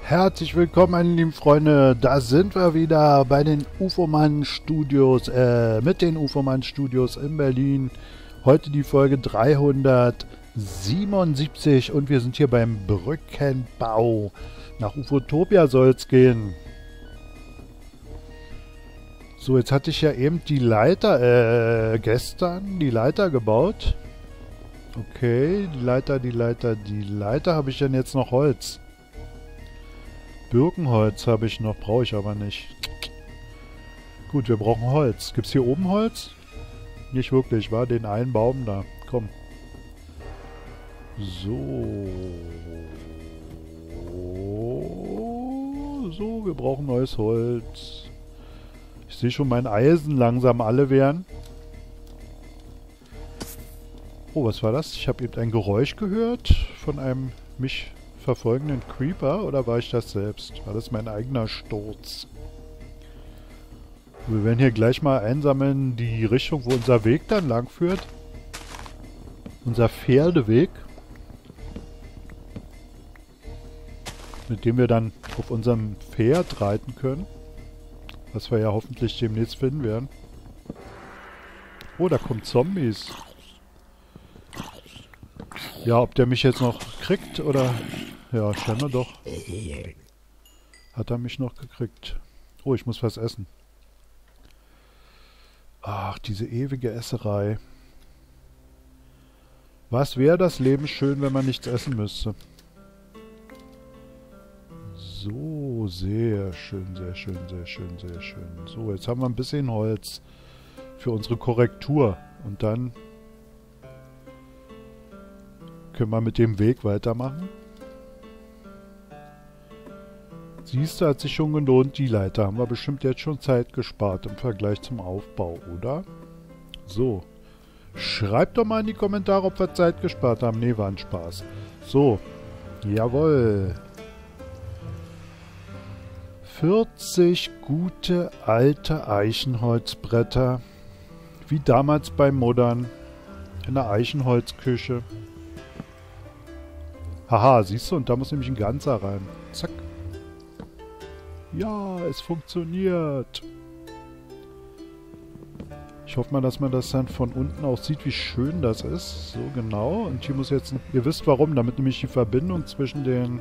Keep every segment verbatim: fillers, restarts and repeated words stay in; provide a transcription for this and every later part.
Herzlich willkommen, meine lieben Freunde. Da sind wir wieder bei den UFOMAN Studios, äh, mit den UFOMAN Studios in Berlin. Heute die Folge dreihundertsiebenundsiebzig und wir sind hier beim Brückenbau. Nach Ufotopia soll es gehen. So, jetzt hatte ich ja eben die Leiter, äh, gestern die Leiter gebaut. Okay, die Leiter, die Leiter, die Leiter. Habe ich denn jetzt noch Holz? Birkenholz habe ich noch, brauche ich aber nicht. Gut, wir brauchen Holz. Gibt es hier oben Holz? Nicht wirklich, war den einen Baum da. Komm. So. So, wir brauchen neues Holz. Ich sehe schon, mein Eisen langsam alle werden. Oh, was war das? Ich habe eben ein Geräusch gehört von einem mich verfolgenden Creeper, oder war ich das selbst? War das mein eigener Sturz? Wir werden hier gleich mal einsammeln, die Richtung, wo unser Weg dann lang führt. Unser Pferdeweg. Mit dem wir dann auf unserem Pferd reiten können. Was wir ja hoffentlich demnächst finden werden. Oh, da kommen Zombies. Ja, ob der mich jetzt noch kriegt oder... Ja, scheinbar doch. Hat er mich noch gekriegt. Oh, ich muss was essen. Ach, diese ewige Esserei. Was wäre das Leben schön, wenn man nichts essen müsste? So, sehr schön, sehr schön, sehr schön, sehr schön. So, jetzt haben wir ein bisschen Holz für unsere Korrektur. Und dann können wir mit dem Weg weitermachen. Siehst du, hat sich schon gelohnt, die Leiter. Haben wir bestimmt jetzt schon Zeit gespart im Vergleich zum Aufbau, oder? So. Schreibt doch mal in die Kommentare, ob wir Zeit gespart haben. Nee, war ein Spaß. So. Jawohl. vierzig gute alte Eichenholzbretter. Wie damals bei Muttern. In der Eichenholzküche. Haha, siehst du? Und da muss nämlich ein ganzer rein. Zack. Ja, es funktioniert. Ich hoffe mal, dass man das dann von unten auch sieht, wie schön das ist. So, genau. Und hier muss jetzt... Ihr wisst warum, damit nämlich die Verbindung zwischen den...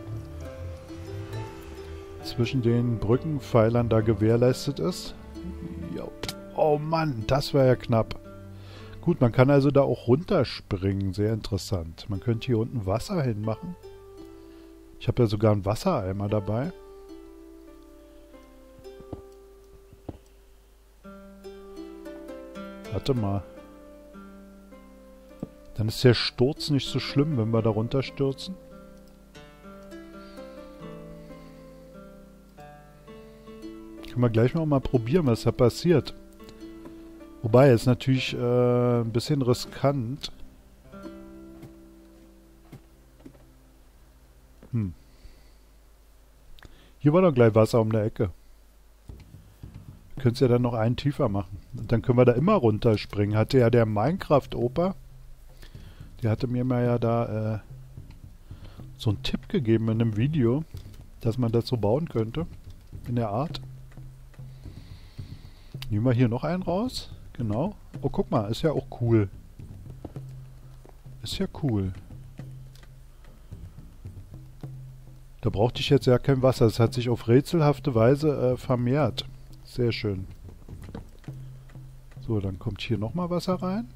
zwischen den Brückenpfeilern da gewährleistet ist. Jo. Oh Mann, das war ja knapp. Gut, man kann also da auch runterspringen. Sehr interessant. Man könnte hier unten Wasser hinmachen. Ich habe ja sogar einen Wassereimer dabei. Warte mal. Dann ist der Sturz nicht so schlimm, wenn wir da runterstürzen. Können wir gleich noch mal probieren, was da passiert. Wobei, ist natürlich äh, ein bisschen riskant. Hm. Hier war doch gleich Wasser um der Ecke. Können es ja dann noch einen tiefer machen. Und dann können wir da immer runterspringen. Hatte ja der Minecraft-Opa, der hatte mir mal ja da äh, so einen Tipp gegeben in einem Video, dass man das so bauen könnte. In der Art. Nehmen wir hier noch einen raus. Genau. Oh, guck mal, ist ja auch cool. Ist ja cool. Da brauchte ich jetzt ja kein Wasser. Es hat sich auf rätselhafte Weise äh, vermehrt. Sehr schön. So, dann kommt hier nochmal Wasser rein.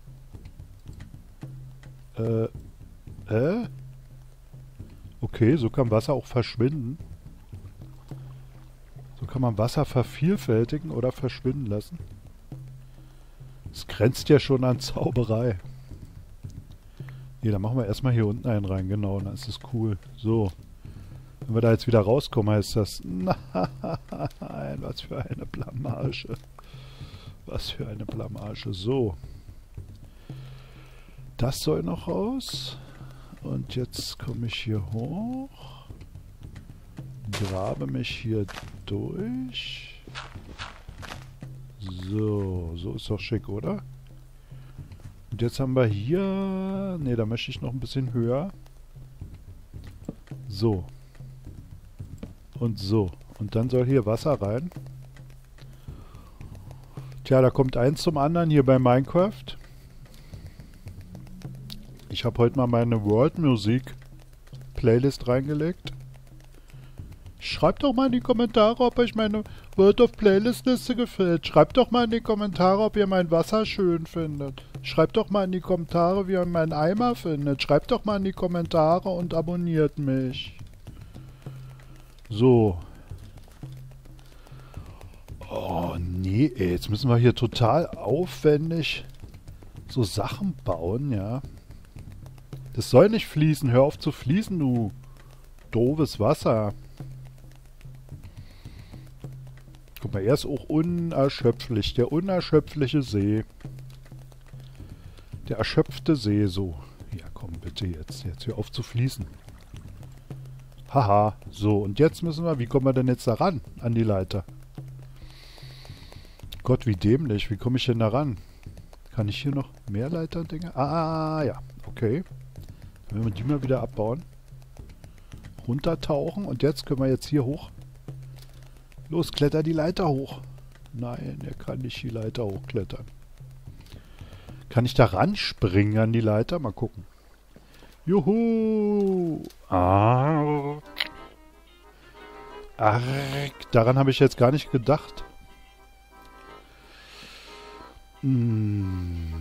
Äh, äh? Okay, so kann Wasser auch verschwinden. So kann man Wasser vervielfältigen oder verschwinden lassen. Es grenzt ja schon an Zauberei. Ne, dann machen wir erstmal hier unten einen rein. Genau, dann ist es cool. So. Wenn wir da jetzt wieder rauskommen, heißt das... Nein, was für eine Blamage. Was für eine Blamage. So. Das soll noch raus. Und jetzt komme ich hier hoch. Grabe mich hier durch. So, so ist doch schick, oder? Und jetzt haben wir hier... Ne, da möchte ich noch ein bisschen höher. So. Und so. Und dann soll hier Wasser rein. Tja, da kommt eins zum anderen hier bei Minecraft. Ich habe heute mal meine World Music Playlist reingelegt. Schreibt doch mal in die Kommentare, ob euch meine World of Playlist Liste gefällt. Schreibt doch mal in die Kommentare, ob ihr mein Wasser schön findet. Schreibt doch mal in die Kommentare, wie ihr meinen Eimer findet. Schreibt doch mal in die Kommentare und abonniert mich. So. Oh nee, ey, jetzt müssen wir hier total aufwendig so Sachen bauen, ja. Das soll nicht fließen. Hör auf zu fließen, du doofes Wasser. Guck mal, er ist auch unerschöpflich. Der unerschöpfliche See. Der erschöpfte See, so. Ja, komm, bitte jetzt. Jetzt hör auf zu fließen. Haha. So, und jetzt müssen wir... Wie kommen wir denn jetzt da ran? An die Leiter. Gott, wie dämlich. Wie komme ich denn da ran? Kann ich hier noch mehr Leiter-Dinge? Ah, ja. Okay. Dann werden wir die mal wieder abbauen. Runtertauchen. Und jetzt können wir jetzt hier hoch. Los, kletter die Leiter hoch. Nein, er kann nicht die Leiter hochklettern. Kann ich da ranspringen an die Leiter? Mal gucken. Juhu! Ah. Arg, daran habe ich jetzt gar nicht gedacht. Hm.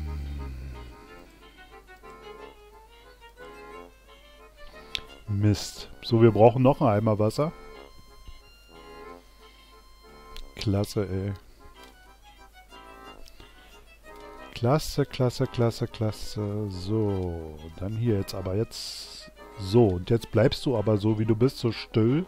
Mist. So, wir brauchen noch einen Eimer Wasser. Klasse, ey. Klasse, klasse, klasse, klasse. So, dann hier jetzt aber jetzt... So, und jetzt bleibst du aber so, wie du bist, so still.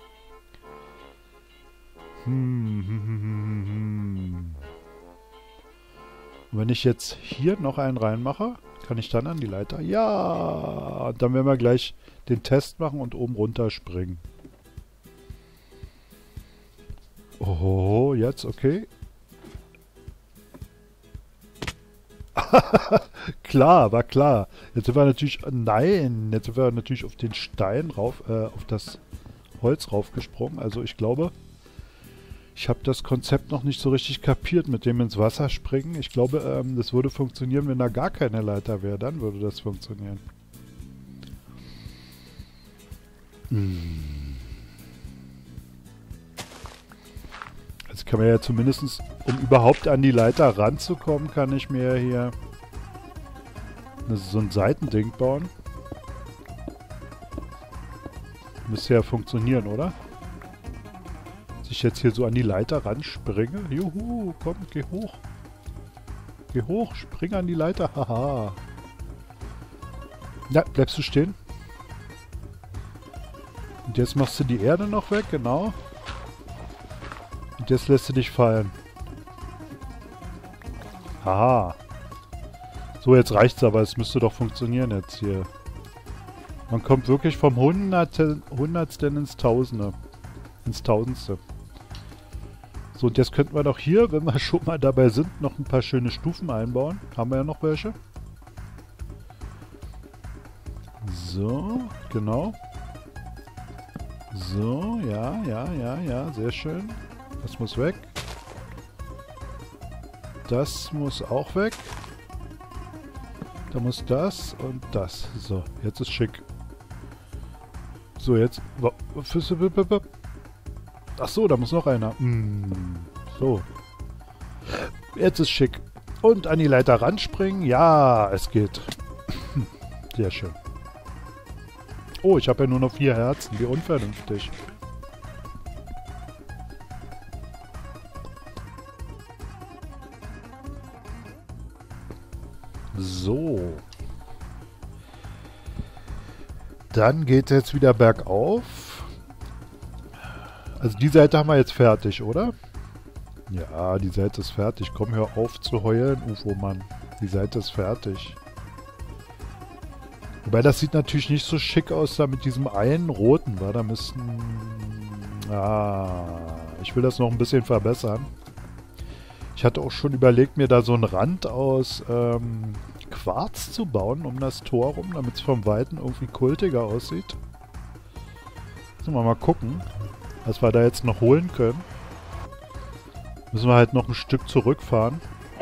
Hm, hm, hm, hm, hm. Und wenn ich jetzt hier noch einen reinmache, kann ich dann an die Leiter? Ja! Dann werden wir gleich den Test machen und oben runter springen. Oh, jetzt, okay. Klar, war klar. Jetzt sind wir natürlich... Nein, jetzt sind wir natürlich auf den Stein rauf, äh, auf das Holz raufgesprungen. Also ich glaube, ich habe das Konzept noch nicht so richtig kapiert mit dem ins Wasser springen. Ich glaube, ähm, das würde funktionieren, wenn da gar keine Leiter wäre. Dann würde das funktionieren. Hm. Jetzt kann man ja zumindest, um überhaupt an die Leiter ranzukommen, kann ich mir hier so ein Seitending bauen. Müsste ja funktionieren, oder? Dass ich jetzt hier so an die Leiter ranspringe. Juhu, komm, geh hoch. Geh hoch, spring an die Leiter. Haha. Na, bleibst du stehen? Und jetzt machst du die Erde noch weg, genau. Und jetzt lässt du dich fallen. Haha. So, jetzt reicht's aber. Es müsste doch funktionieren jetzt hier. Man kommt wirklich vom Hundertsten, Hundertsten ins Tausende. Ins Tausendste. So, und jetzt könnten wir doch hier, wenn wir schon mal dabei sind, noch ein paar schöne Stufen einbauen. Haben wir ja noch welche. So, genau. So, ja, ja, ja, ja, sehr schön. Das muss weg. Das muss auch weg. Da muss das und das. So, jetzt ist schick. So, jetzt... Ach so, da muss noch einer. Hm, so. Jetzt ist schick. Und an die Leiter ranspringen. Ja, es geht. Sehr schön. Oh, ich habe ja nur noch vier Herzen. Wie unvernünftig. So. Dann geht es jetzt wieder bergauf. Also die Seite haben wir jetzt fertig, oder? Ja, die Seite ist fertig. Komm, hör auf zu heulen, U F O-Mann. Die Seite ist fertig. Wobei, das sieht natürlich nicht so schick aus da mit diesem einen roten, wa? Da müssten... Ah, ich will das noch ein bisschen verbessern. Ich hatte auch schon überlegt, mir da so einen Rand aus ähm, Quarz zu bauen um das Tor rum, damit es vom Weiten irgendwie kultiger aussieht. Müssen wir mal gucken. was wir da jetzt noch holen können. Müssen wir halt noch ein Stück zurückfahren.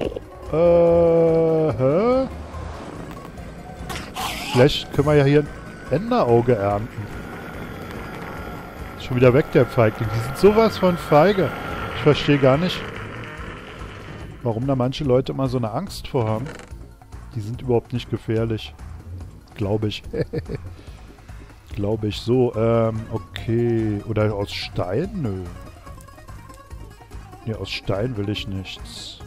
Äh, hä? Vielleicht können wir ja hier ein Enderauge ernten. Ist schon wieder weg, der Feigling. Die sind sowas von feige. Ich verstehe gar nicht, warum da manche Leute immer so eine Angst vor haben. Die sind überhaupt nicht gefährlich. Glaube ich. Glaube ich. So, ähm, okay. Oder aus Stein? Nö. Ne, aus Stein will ich nichts.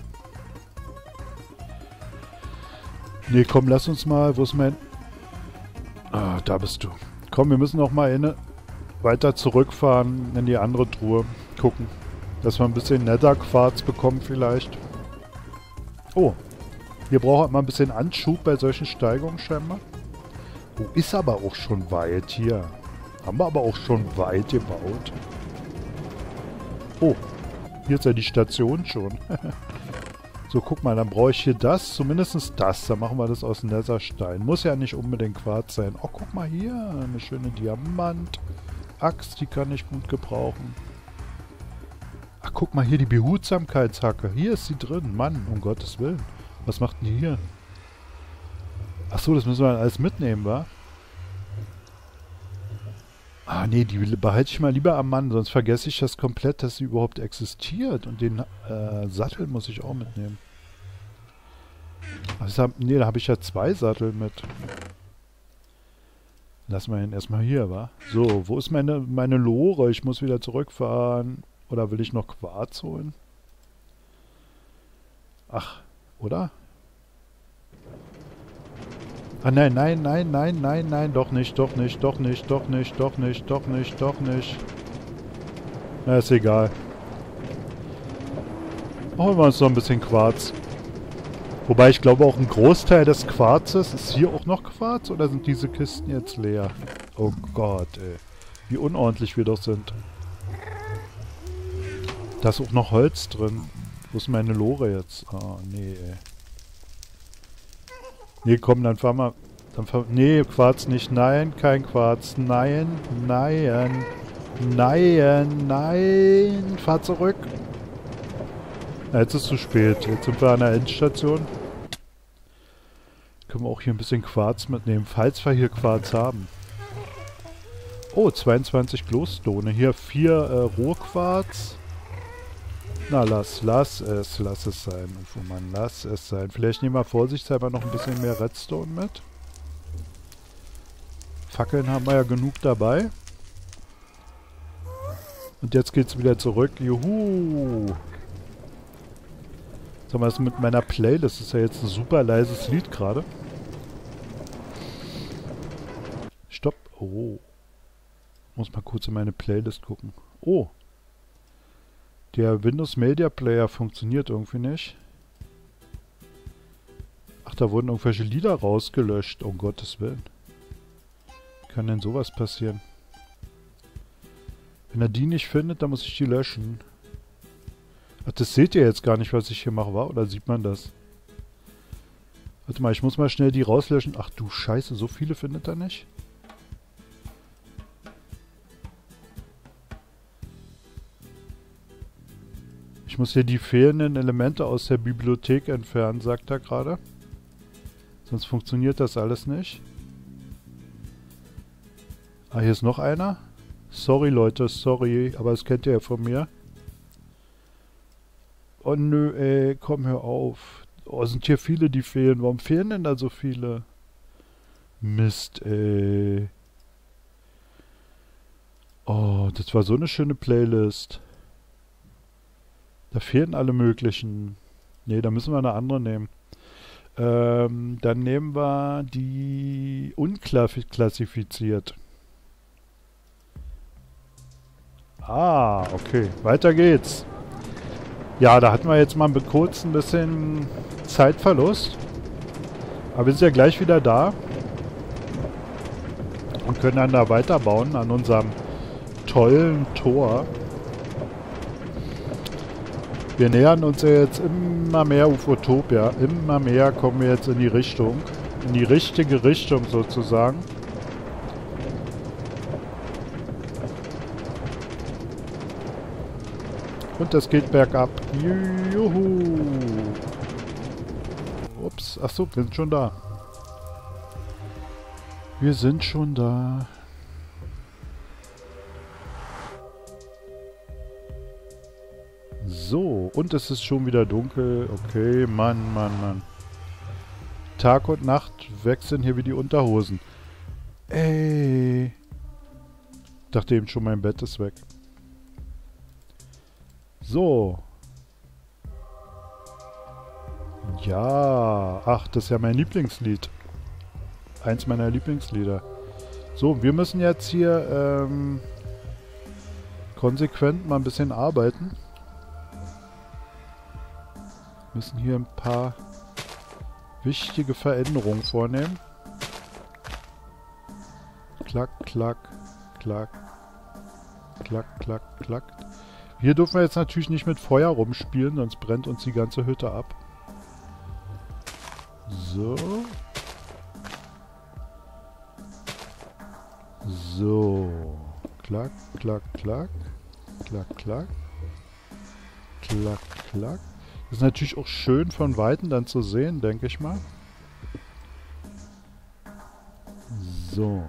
Ne, komm, lass uns mal... Wo ist mein... Ah, da bist du. Komm, wir müssen auch mal eine weiter zurückfahren in die andere Truhe. Gucken. Dass wir ein bisschen Netherquarz bekommen vielleicht. Oh. Hier braucht man ein bisschen Anschub bei solchen Steigungen scheinbar. Oh, ist aber auch schon weit hier. Haben wir aber auch schon weit gebaut. Oh. Hier ist ja die Station schon. So, guck mal, dann brauche ich hier das, zumindest das. Dann machen wir das aus Netherstein. Muss ja nicht unbedingt Quarz sein. Oh, guck mal hier, eine schöne Diamant-Axt, die kann ich gut gebrauchen. Ach, guck mal hier, die Behutsamkeitshacke. Hier ist sie drin. Mann, um Gottes Willen. Was macht denn die hier? Ach so, das müssen wir dann alles mitnehmen, wa? Ah, nee, die behalte ich mal lieber am Mann, sonst vergesse ich das komplett, dass sie überhaupt existiert. Und den äh, Sattel muss ich auch mitnehmen. Also, nee, da habe ich ja zwei Sattel mit. Lassen wir ihn erstmal hier, wa? So, wo ist meine, meine Lore? Ich muss wieder zurückfahren. Oder will ich noch Quarz holen? Ach, oder? Ah, nein, nein, nein, nein, nein, nein, doch nicht, doch nicht, doch nicht, doch nicht, doch nicht, doch nicht, doch nicht. Na, ist egal. Holen wir uns noch ein bisschen Quarz. Wobei ich glaube auch ein Großteil des Quarzes, ist hier auch noch Quarz oder sind diese Kisten jetzt leer? Oh Gott, ey. Wie unordentlich wir doch sind. Da ist auch noch Holz drin. Wo ist meine Lore jetzt? Oh, nee, ey. Nee, komm, dann fahren wir... Dann fahren, nee, Quarz nicht. Nein, kein Quarz. Nein, nein, nein, nein. Fahr zurück. Na, jetzt ist es zu spät. Jetzt sind wir an der Endstation. Können wir auch hier ein bisschen Quarz mitnehmen, falls wir hier Quarz haben. Oh, zweiundzwanzig Glowstone. Hier vier äh, Rohquarz. Na, lass, lass es, lass es sein. Oh Mann, lass es sein. Vielleicht nehmen wir vorsichtshalber noch ein bisschen mehr Redstone mit. Fackeln haben wir ja genug dabei. Und jetzt geht's wieder zurück. Juhu! Sag mal, das mit meiner Playlist ist ja jetzt ein super leises Lied gerade. Stopp. Oh. Muss mal kurz in meine Playlist gucken. Oh. Der Windows Media Player funktioniert irgendwie nicht. Ach, da wurden irgendwelche Lieder rausgelöscht. Um Gottes Willen. Wie kann denn sowas passieren? Wenn er die nicht findet, dann muss ich die löschen. Ach, das seht ihr jetzt gar nicht, was ich hier mache, wa? Oder sieht man das? Warte mal, ich muss mal schnell die rauslöschen. Ach du Scheiße, so viele findet er nicht? Ich muss hier die fehlenden Elemente aus der Bibliothek entfernen, sagt er gerade. Sonst funktioniert das alles nicht. Ah, hier ist noch einer. Sorry, Leute, sorry, aber das kennt ihr ja von mir. Oh nö, ey, komm, hör auf. Oh, sind hier viele, die fehlen. Warum fehlen denn da so viele? Mist, ey. Oh, das war so eine schöne Playlist. Da fehlen alle möglichen. Ne, da müssen wir eine andere nehmen. Ähm, dann nehmen wir die unklassifiziert. Ah, okay. Weiter geht's. Ja, da hatten wir jetzt mal kurz ein bisschen Zeitverlust. Aber wir sind ja gleich wieder da. Und können dann da weiterbauen an unserem tollen Tor. Wir nähern uns ja jetzt immer mehr Ufotopia. Immer mehr kommen wir jetzt in die Richtung. In die richtige Richtung sozusagen. Und das geht bergab. Juhu. Ups. Achso, wir sind schon da. Wir sind schon da. So, und es ist schon wieder dunkel. Okay, Mann, Mann, Mann. Tag und Nacht wechseln hier wie die Unterhosen. Ey. Ich dachte eben schon, mein Bett ist weg. So. Ja. Ach, das ist ja mein Lieblingslied. Eins meiner Lieblingslieder. So, wir müssen jetzt hier ähm, konsequent mal ein bisschen arbeiten. Müssen hier ein paar wichtige Veränderungen vornehmen. Klack, klack, klack, klack, klack, klack. Hier dürfen wir jetzt natürlich nicht mit Feuer rumspielen, sonst brennt uns die ganze Hütte ab. So. So. Klack, klack, klack. Klack, klack. Klack, klack. Das ist natürlich auch schön von Weitem dann zu sehen, denke ich mal. So.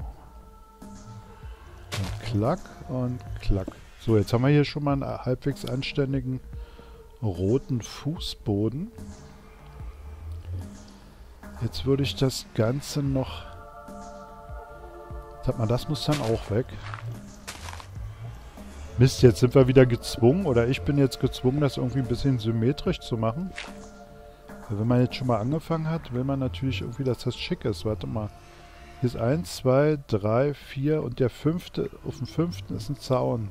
Und klack und klack. So, jetzt haben wir hier schon mal einen halbwegs anständigen roten Fußboden. Jetzt würde ich das Ganze noch... Sag mal, das muss dann auch weg. Mist, jetzt sind wir wieder gezwungen, oder ich bin jetzt gezwungen, das irgendwie ein bisschen symmetrisch zu machen. Weil wenn man jetzt schon mal angefangen hat, will man natürlich irgendwie, dass das schick ist. Warte mal. Hier ist eins, zwei, drei, vier und der fünfte, auf dem fünften ist ein Zaun.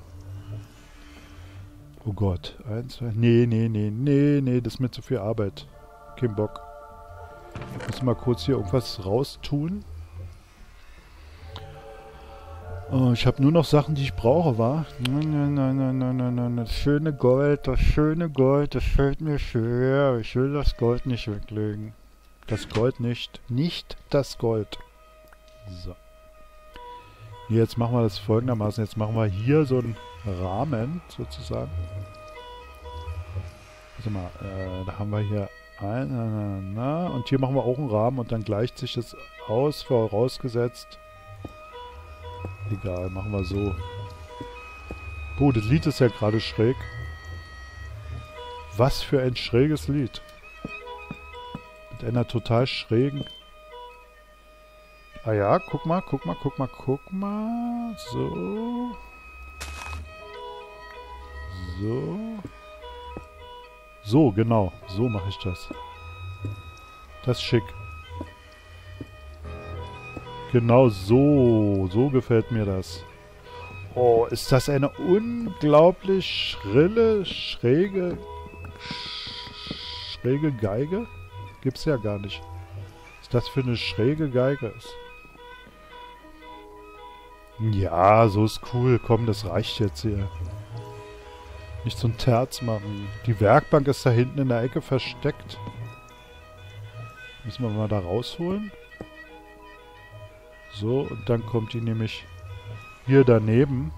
Oh Gott. eins, zwei, nee, nee, nee, nee, nee, das ist mir zu viel Arbeit. Kein Bock. Ich muss mal kurz hier irgendwas raustun. Oh, ich habe nur noch Sachen, die ich brauche, wa? Nein, nein, nein, nein, nein, nein, nein. Das schöne Gold, das schöne Gold, das fällt mir schwer. Ich will das Gold nicht weglegen. Das Gold nicht. Nicht das Gold. So. Jetzt machen wir das folgendermaßen. Jetzt machen wir hier so einen Rahmen, sozusagen. Warte mal, äh, da haben wir hier ein, na, na, na, und hier machen wir auch einen Rahmen und dann gleicht sich das aus, vorausgesetzt. Egal, machen wir so. Oh, das Lied ist ja gerade schräg. Was für ein schräges Lied. Mit einer total schrägen... Ah ja, guck mal, guck mal, guck mal, guck mal. So. So. So, genau. So mache ich das. Das ist schick. Genau so. So gefällt mir das. Oh, ist das eine unglaublich schrille, schräge, schräge Geige? Gibt's ja gar nicht. Was ist das für eine schräge Geige ist? Ja, so ist cool. Komm, das reicht jetzt hier. Nicht so ein Terz machen. Die Werkbank ist da hinten in der Ecke versteckt. Müssen wir mal da rausholen. So, und dann kommt die nämlich hier daneben.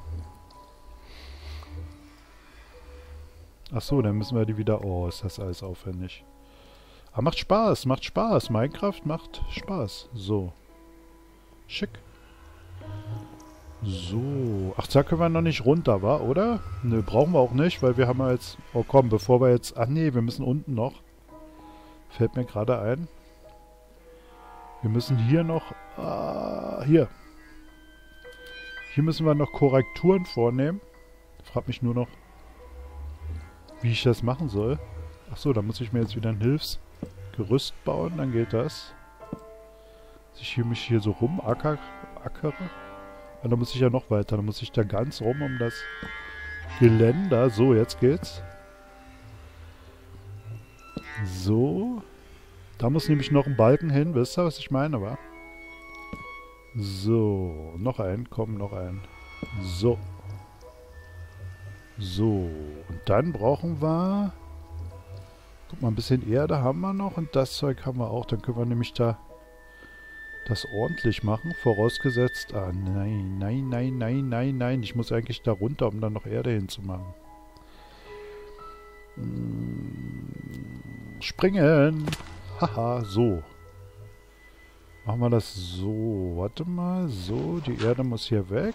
Achso, dann müssen wir die wieder... Oh, ist das alles aufwendig. Aber macht Spaß, macht Spaß. Minecraft macht Spaß. So. Schick. So. Ach, da können wir noch nicht runter, wa? Oder? Ne, brauchen wir auch nicht, weil wir haben ja jetzt... Oh komm, bevor wir jetzt... Ach nee, wir müssen unten noch. Fällt mir gerade ein. Wir müssen hier noch... Ah, hier. Hier müssen wir noch Korrekturen vornehmen. Frag mich nur noch, wie ich das machen soll. Achso, da muss ich mir jetzt wieder ein Hilfsgerüst bauen, dann geht das. Dass ich hier mich hier so rum acker, ackere. Und dann muss ich ja noch weiter. Dann muss ich da ganz rum um das Geländer. So, jetzt geht's. So. Da muss nämlich noch ein Balken hin. Wisst ihr, was ich meine, wa? So. Noch ein. Komm, noch ein. So. So. Und dann brauchen wir... Guck mal, ein bisschen Erde haben wir noch. Und das Zeug haben wir auch. Dann können wir nämlich da das ordentlich machen. Vorausgesetzt... Ah, nein, nein, nein, nein, nein, nein. Ich muss eigentlich da runter, um dann noch Erde hinzumachen. Springen. Haha, so. Machen wir das so. Warte mal. So, die Erde muss hier weg.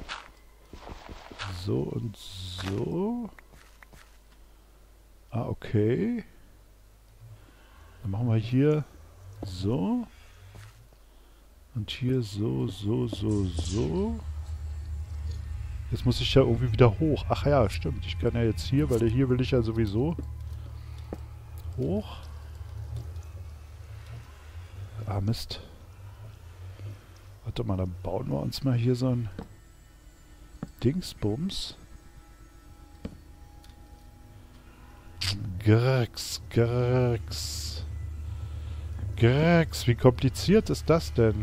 So und so. Ah, okay. Dann machen wir hier so. Und hier so, so, so, so. Jetzt muss ich ja irgendwie wieder hoch. Ach ja, stimmt. Ich kann ja jetzt hier, weil hier will ich ja sowieso hoch. Ah, Mist. Warte mal, dann bauen wir uns mal hier so ein Dingsbums. Grx, Grx. Grx, wie kompliziert ist das denn?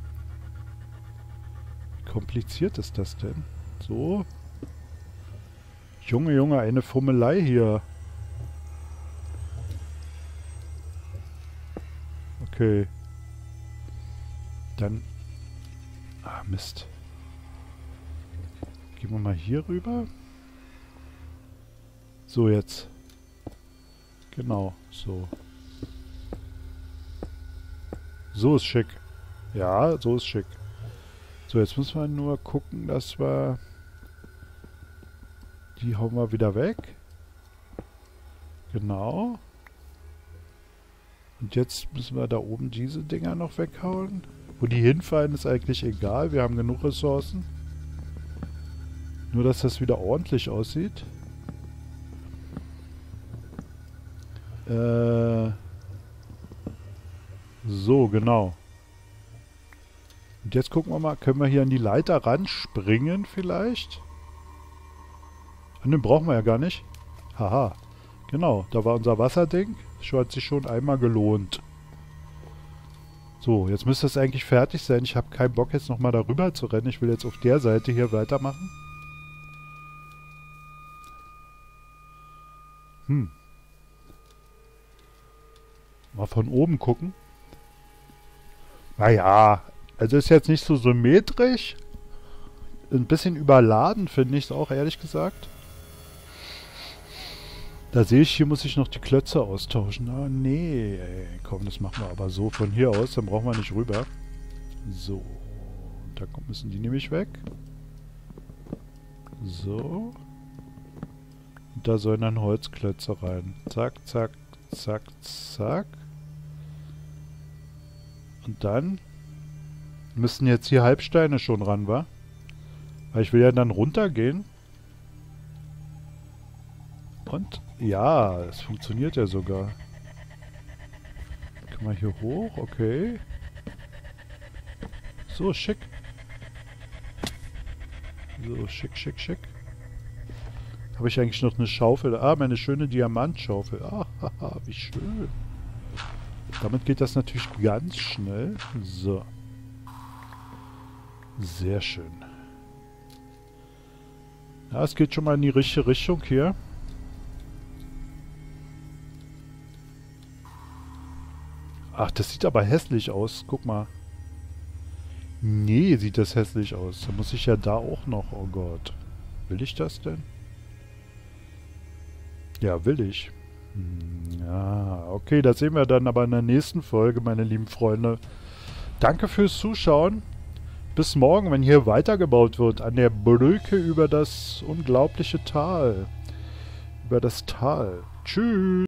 Wie kompliziert ist das denn? So. Junge, Junge, eine Fummelei hier. Okay. Dann... Ah, Mist. Gehen wir mal hier rüber. So, jetzt. Genau, so. So ist schick. Ja, so ist schick. So, jetzt müssen wir nur gucken, dass wir... Die hauen wir wieder weg. Genau. Und jetzt müssen wir da oben diese Dinger noch weghauen. Wo die hinfallen, ist eigentlich egal. Wir haben genug Ressourcen. Nur, dass das wieder ordentlich aussieht. Äh... So, genau. Und jetzt gucken wir mal, können wir hier an die Leiter ranspringen vielleicht? Und den brauchen wir ja gar nicht. Haha. Genau, da war unser Wasserding. Das hat sich schon einmal gelohnt. So, jetzt müsste es eigentlich fertig sein. Ich habe keinen Bock jetzt nochmal darüber zu rennen. Ich will jetzt auf der Seite hier weitermachen. Hm. Mal von oben gucken. Naja, also ist jetzt nicht so symmetrisch. Ein bisschen überladen finde ich es auch, ehrlich gesagt. Da sehe ich, hier muss ich noch die Klötze austauschen. Ah, nee, ey, komm, das machen wir aber so von hier aus, dann brauchen wir nicht rüber. So, da müssen die nämlich weg. So. Und da sollen dann Holzklötze rein. Zack, zack, zack, zack. Und dann müssten jetzt hier Halbsteine schon ran, wa? Weil ich will ja dann runtergehen. Und ja, es funktioniert ja sogar. Kann man hier hoch? Okay. So, schick. So, schick, schick, schick. Habe ich eigentlich noch eine Schaufel? Ah, meine schöne Diamantschaufel. Ah, haha, wie schön. Damit geht das natürlich ganz schnell. So. Sehr schön. Ja, es geht schon mal in die richtige Richtung hier. Ach, das sieht aber hässlich aus. Guck mal. Nee, sieht das hässlich aus. Da muss ich ja da auch noch... Oh Gott. Will ich das denn? Ja, will ich. Ja, okay, das sehen wir dann aber in der nächsten Folge, meine lieben Freunde. Danke fürs Zuschauen. Bis morgen, wenn hier weitergebaut wird, an der Brücke über das unglaubliche Tal. Über das Tal. Tschüss.